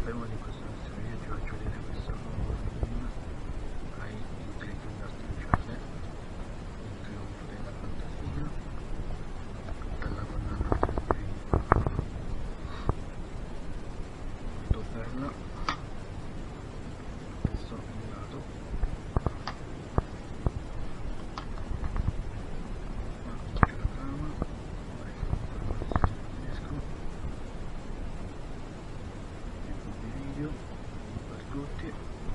Prima di questo video ti faccio vedere questo nuovo film AI intelligenza artificiale, il trionfo della fantasia, per la condanna scientifica molto bella. Adesso un lato c'è la trama, vai informazioni se riesco, video per tutti.